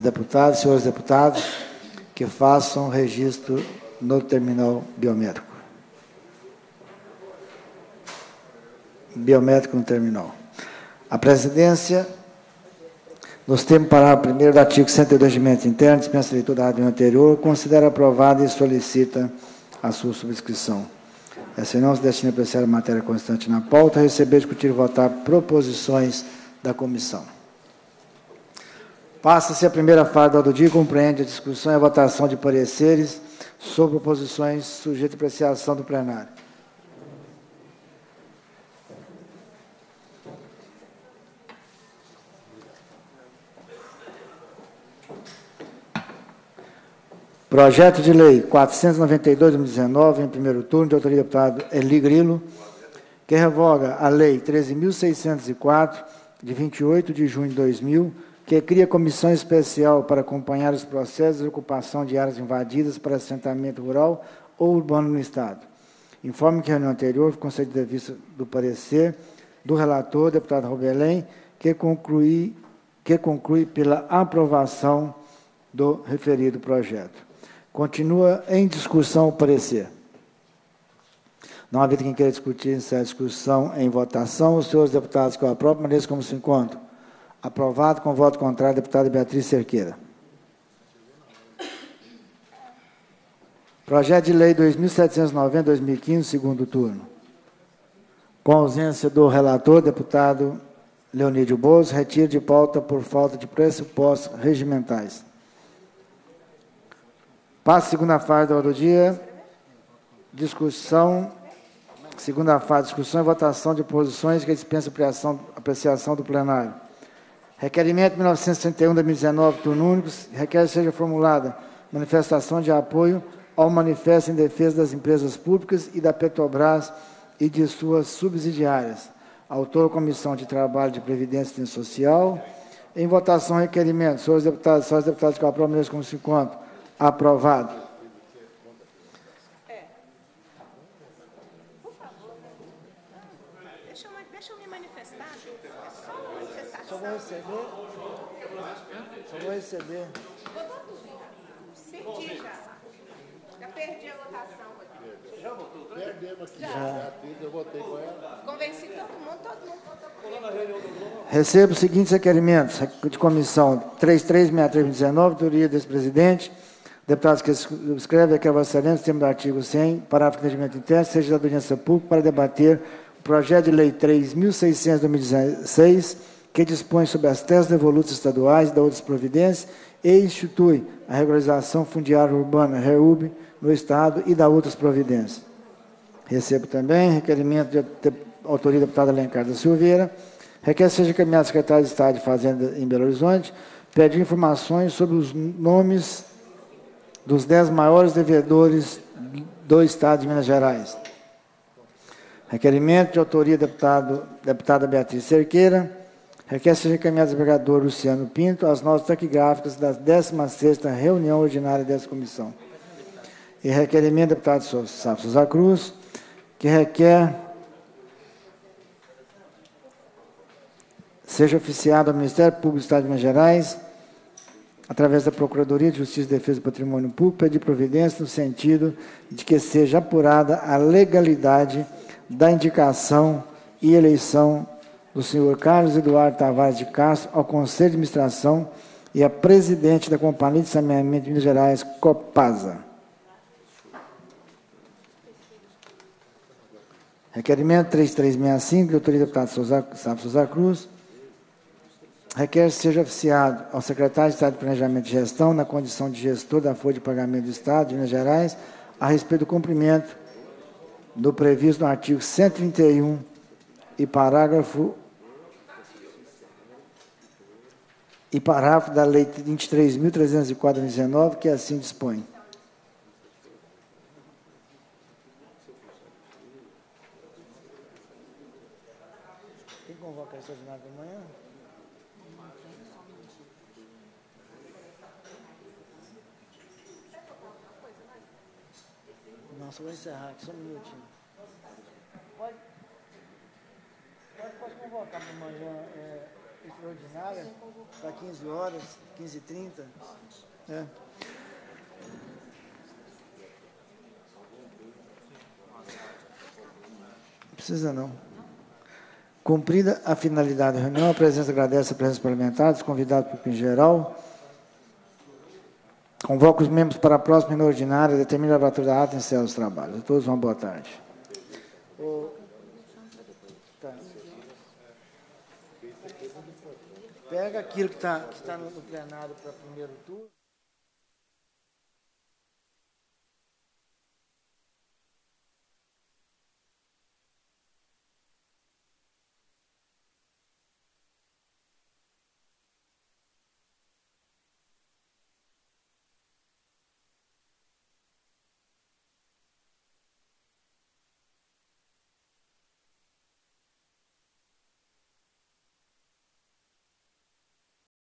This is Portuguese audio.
Deputados, senhores deputados, que façam registro no terminal biométrico. Biométrico no terminal. A presidência, nos termos do parágrafo 1º do artigo 102 do Regimento Interno, dispensa a leitura da ordem anterior, considera aprovada e solicita a sua subscrição. Essa não se destina a apreciar a matéria constante na pauta, receber, discutir e votar proposições da comissão. Passa-se a primeira fase da ordem do dia, compreende a discussão e a votação de pareceres sobre proposições sujeitas à apreciação do plenário. Projeto de Lei 492/2019, em primeiro turno, de autoria do deputado Eli Grilo, que revoga a Lei 13.604, de 28 de junho de 2000, que cria comissão especial para acompanhar os processos de ocupação de áreas invadidas para assentamento rural ou urbano no Estado. Informe que a reunião anterior foi concedida a vista do parecer do relator, deputado Robelém, que conclui pela aprovação do referido projeto. Continua em discussão o parecer. Não havendo quem queira discutir essa discussão em votação, os senhores deputados que o aprovam, permaneçam como se encontram. Aprovado com voto contrário, deputada Beatriz Cerqueira. Projeto de Lei 2.790/2015, segundo turno. Com ausência do relator, deputado Leonídio Bozo, retiro de pauta por falta de pressupostos regimentais. Passa a segunda fase da ordem do dia. Discussão. Segunda fase, discussão e votação de posições que dispensa apreciação do plenário. Requerimento 1931/2019, turno único, requer que seja formulada manifestação de apoio ao manifesto em defesa das empresas públicas e da Petrobras e de suas subsidiárias. Autor, Comissão de Trabalho de Previdência e Assistência Social. Em votação, requerimento. Senhores deputados, senhores deputados que aprovam, mesmo como se encontram. Aprovado. Por favor. Deixa eu me manifestar. Só uma manifestação. Só vou receber. Perdi já. Já perdi a votação aqui. Você já votou? Perdemos aqui. Já. Eu votei com ela. Convenci todo mundo votou comigo. Recebo os seguintes requerimentos de comissão 3363/2019, autoria desse presidente. Deputados que escrevem aqui a Vossa Excelência, no termo do artigo 100, parágrafo de regimento interno, seja da audiência pública para debater o projeto de lei 3.600/2016, que dispõe sobre as terras devolutas estaduais e da outras providências e institui a regularização fundiária urbana, REUB, no Estado e da outras providências. Recebo também requerimento de autoria do deputado Alencar da Silveira, requer que seja encaminhado ao secretário de Estado de Fazenda em Belo Horizonte, pedir informações sobre os nomes dos 10 maiores devedores do Estado de Minas Gerais. Requerimento de autoria da deputada Beatriz Cerqueira, requer que seja encaminhado ao vereador Luciano Pinto as notas taquigráficas da 16ª reunião ordinária dessa comissão. E requerimento do deputado Safo Souza Cruz, que requer seja oficiado ao Ministério Público do Estado de Minas Gerais, através da Procuradoria de Justiça e Defesa do Patrimônio Público, pedir providência no sentido de que seja apurada a legalidade da indicação e eleição do senhor Carlos Eduardo Tavares de Castro ao Conselho de Administração e a presidente da Companhia de Saneamento de Minas Gerais, Copasa. Requerimento 3365, de autoria do deputado Safo Souza Cruz, requer que seja oficiado ao secretário de Estado de Planejamento e Gestão, na condição de gestor da folha de pagamento do Estado de Minas Gerais, a respeito do cumprimento do previsto no artigo 131 e parágrafo da Lei 23.304/2019, que assim dispõe. Quem convoca a extraordinária de amanhã? Nossa, vou encerrar aqui, só um minutinho. Pode convocar para amanhã. extraordinária para 15 horas, 15h30. É. Não precisa não. Cumprida a finalidade da reunião, a presença agradece a presença parlamentar, os convidados público em geral. Convoco os membros para a próxima reunião ordinária, determina a abertura da ata e encerra os trabalhos. A todos uma boa tarde. Tá. Pega aquilo que está no plenário para primeiro turno.